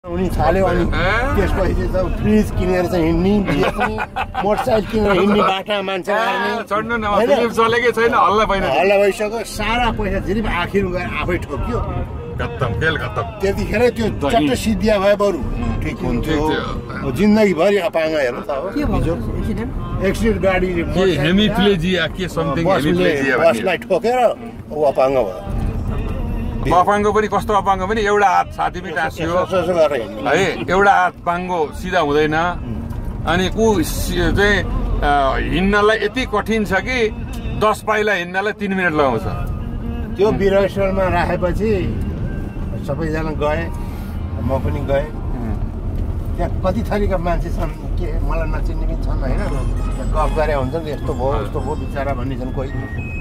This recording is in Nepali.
उनी थाल्यो अनि त्यसपछि त फ्रिज किनेर चाहिँ हिँड्ने मोटरसाइकल किनेर हिँड्ने बाटा मान्छे मार्ने चढ्नु न फिल्म चलेकै छैन हल्ला भइसक्यो सारा पैसा जिरिप आखिर गएर आफै ठोक्यो खत्तम खेल खत्तम त्यतिखेरै त्यो चट्ट सिद्धिया भए बरु ठिक हुन्थ्यो जिन्दगीभरि अपाङ्ग हेर्नु त हो एक्सिडेन्ट गाडी हेमिप्लेजिया के समथिङ हेमिप्लेजिया बसलाई ठोकेर ऊ अपाङ्ग भयो अपाङ्ग पनि कस्तो अपाङ्ग पनि एउटा हात छातीमै टाँसियो है एउटा हात पाङ्गो सिधा हुँदैन अनि ऊ चाहिँ हिँड्नलाई यति कठिन छ कि 10 पाइला हिँड्नलाई 3 मिनट लगाउँछ त्यो वीरेश्वरमा राखेपछि सबैजना गए म पनि गएँ त्यहाँ कति थरीका मान्छे छन् के मलाई नचिन्ने पनि छन् होइन गफ गरे हुन्छ नि यस्तो भयो उस्तो भयो बिचरा भन्ने छन् कोही